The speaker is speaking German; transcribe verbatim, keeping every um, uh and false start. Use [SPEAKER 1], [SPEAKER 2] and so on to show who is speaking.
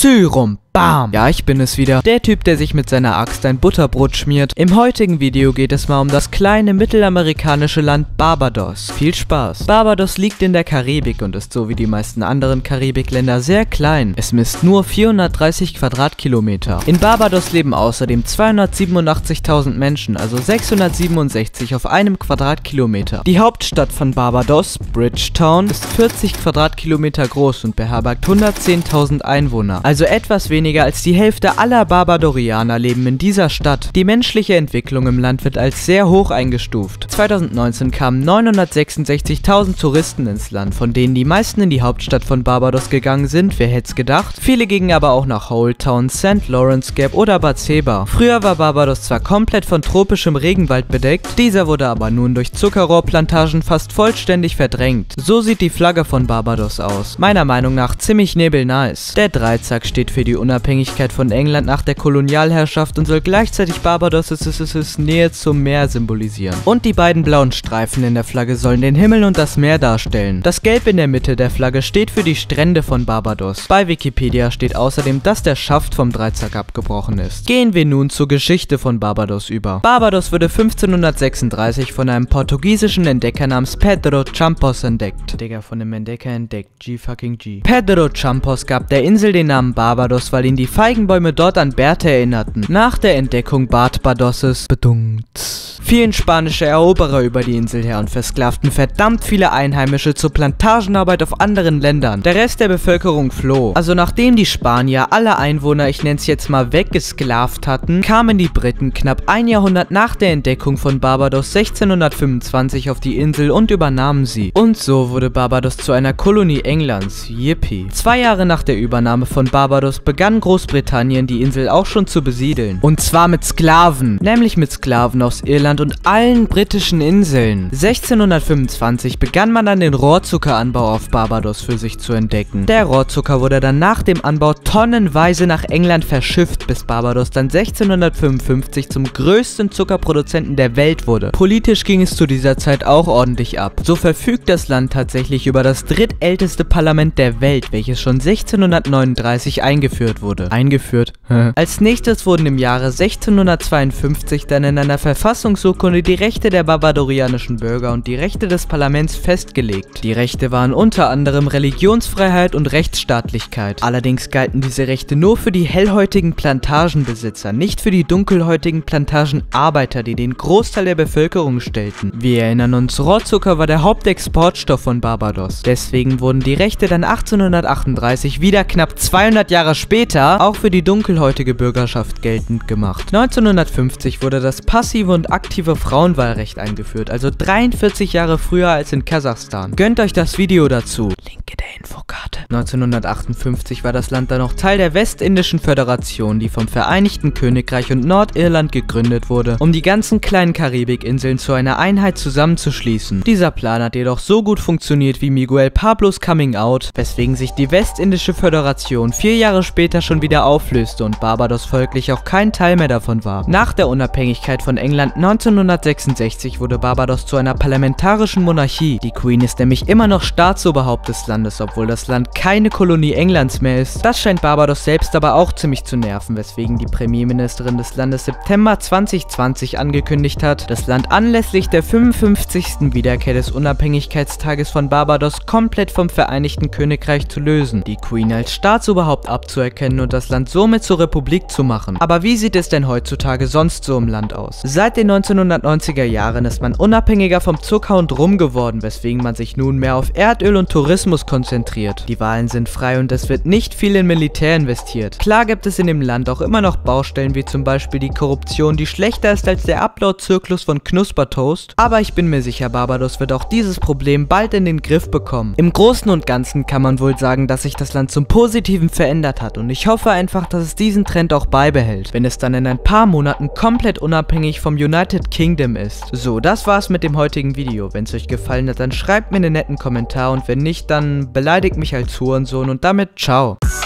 [SPEAKER 1] Serum. Bam! Ja, ich bin es wieder. Der Typ, der sich mit seiner Axt ein Butterbrot schmiert. Im heutigen Video geht es mal um das kleine mittelamerikanische Land Barbados. Viel Spaß! Barbados liegt in der Karibik und ist so wie die meisten anderen Karibikländer sehr klein. Es misst nur vierhundertdreißig Quadratkilometer. In Barbados leben außerdem zweihundertsiebenundachtzigtausend Menschen, also sechshundertsiebenundsechzig auf einem Quadratkilometer. Die Hauptstadt von Barbados, Bridgetown, ist vierzig Quadratkilometer groß und beherbergt hundertzehntausend Einwohner, also etwas weniger Weniger als die Hälfte aller Barbadorianer leben in dieser Stadt. Die menschliche Entwicklung im Land wird als sehr hoch eingestuft. zweitausendneunzehn kamen neunhundertsechsundsechzigtausend Touristen ins Land, von denen die meisten in die Hauptstadt von Barbados gegangen sind, wer hätte es gedacht? Viele gingen aber auch nach Old Town, Sankt Lawrence Gap oder Batseba. Früher war Barbados zwar komplett von tropischem Regenwald bedeckt, dieser wurde aber nun durch Zuckerrohrplantagen fast vollständig verdrängt. So sieht die Flagge von Barbados aus. Meiner Meinung nach ziemlich nebelnice. Der Dreizack steht für die Unabhängigkeit von England nach der Kolonialherrschaft und soll gleichzeitig Barbados' Nähe zum Meer symbolisieren. Und die beiden blauen Streifen in der Flagge sollen den Himmel und das Meer darstellen. Das Gelb in der Mitte der Flagge steht für die Strände von Barbados. Bei Wikipedia steht außerdem, dass der Schaft vom Dreizack abgebrochen ist. Gehen wir nun zur Geschichte von Barbados über. Barbados wurde fünfzehnhundertsechsunddreißig von einem portugiesischen Entdecker namens Pedro Campos entdeckt. Digga, von dem Entdecker entdeckt. G fucking G. Pedro Campos gab der Insel den Namen Barbados, weil ihn die Feigenbäume dort an Bärte erinnerten. Nach der Entdeckung Barbadosses bedungt fielen spanische Eroberer über die Insel her und versklavten verdammt viele Einheimische zur Plantagenarbeit auf anderen Ländern. Der Rest der Bevölkerung floh. Also nachdem die Spanier alle Einwohner, ich nenne es jetzt mal, weggesklavt hatten, kamen die Briten knapp ein Jahrhundert nach der Entdeckung von Barbados sechzehnhundertfünfundzwanzig auf die Insel und übernahmen sie. Und so wurde Barbados zu einer Kolonie Englands. Yippie. Zwei Jahre nach der Übernahme von Barbados begann Großbritannien die Insel auch schon zu besiedeln. Und zwar mit Sklaven. Nämlich mit Sklaven aus Irland und allen britischen Inseln. sechzehnhundertfünfundzwanzig begann man dann den Rohrzuckeranbau auf Barbados für sich zu entdecken. Der Rohrzucker wurde dann nach dem Anbau tonnenweise nach England verschifft, bis Barbados dann sechzehnhundertfünfundfünfzig zum größten Zuckerproduzenten der Welt wurde. Politisch ging es zu dieser Zeit auch ordentlich ab. So verfügt das Land tatsächlich über das drittälteste Parlament der Welt, welches schon sechzehnhundertneununddreißig eingeführt wurde. Eingeführt? Als nächstes wurden im Jahre sechzehnhundertzweiundfünfzig dann in einer Verfassungsurkunde die Rechte der barbadorianischen Bürger und die Rechte des Parlaments festgelegt. Die Rechte waren unter anderem Religionsfreiheit und Rechtsstaatlichkeit. Allerdings galten diese Rechte nur für die hellhäutigen Plantagenbesitzer, nicht für die dunkelhäutigen Plantagenarbeiter, die den Großteil der Bevölkerung stellten. Wir erinnern uns, Rohrzucker war der Hauptexportstoff von Barbados. Deswegen wurden die Rechte dann achtzehnhundertachtunddreißig, wieder knapp zweihundert Jahre später, auch für die dunkelhäutige Bürgerschaft geltend gemacht. neunzehnhundertfünfzig wurde das passive und aktive Frauenwahlrecht eingeführt, also dreiundvierzig Jahre früher als in Kasachstan. Gönnt euch das Video dazu. Link in der Infokarte. neunzehnhundertachtundfünfzig war das Land dann noch Teil der Westindischen Föderation, die vom Vereinigten Königreich und Nordirland gegründet wurde, um die ganzen kleinen Karibikinseln zu einer Einheit zusammenzuschließen. Dieser Plan hat jedoch so gut funktioniert wie Miguel Pablos Coming Out, weswegen sich die Westindische Föderation vier Jahre später schon wieder auflöste und Barbados folglich auch kein Teil mehr davon war. Nach der Unabhängigkeit von England neunzehnhundertsechsundsechzig wurde Barbados zu einer parlamentarischen Monarchie. Die Queen ist nämlich immer noch Staatsoberhaupt des Landes, obwohl das Land keine Kolonie Englands mehr ist. Das scheint Barbados selbst aber auch ziemlich zu nerven, weswegen die Premierministerin des Landes September zweitausendzwanzig angekündigt hat, das Land anlässlich der fünfundfünfzigsten Wiederkehr des Unabhängigkeitstages von Barbados komplett vom Vereinigten Königreich zu lösen, die Queen als Staatsoberhaupt abzuerkennen und das Land somit zur Republik zu machen. Aber wie sieht es denn heutzutage sonst so im Land aus? Seit den neunzehnhundertneunziger Jahren ist man unabhängiger vom Zucker und Rum geworden, weswegen man sich nun mehr auf Erdöl und Tourismus konzentriert. Die Wahlen sind frei und es wird nicht viel in Militär investiert. Klar gibt es in dem Land auch immer noch Baustellen wie zum Beispiel die Korruption, die schlechter ist als der Upload-Zyklus von Knuspertoast, aber ich bin mir sicher, Barbados wird auch dieses Problem bald in den Griff bekommen. Im Großen und Ganzen kann man wohl sagen, dass sich das Land zum Positiven verändert hat und ich hoffe einfach, dass es diesen Trend auch beibehält, wenn es dann in ein paar Monaten komplett unabhängig vom United Kingdom ist. So, das war's mit dem heutigen Video. Wenn es euch gefallen hat, dann schreibt mir einen netten Kommentar und wenn nicht, dann beleidigt mich als Hurensohn und damit ciao.